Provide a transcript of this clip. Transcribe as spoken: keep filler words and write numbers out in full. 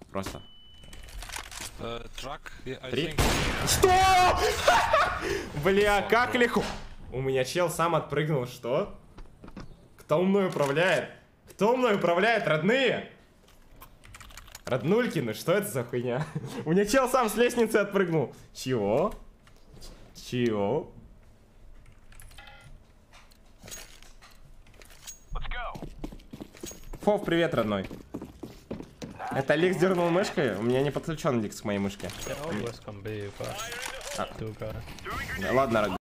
Просто. Uh, truck, yeah, I Три. think. Что? Бля, как легко. У меня чел сам отпрыгнул, что? Кто мной управляет? Кто мной управляет, родные? Роднулькины, что это за хуйня? У меня чел сам с лестницы отпрыгнул. Чего? Чего? Фов, привет, родной. Это Ликс дернул мышкой? У меня не подключен Ликс к моей мышке. Always can be, but А. do go. Ладно,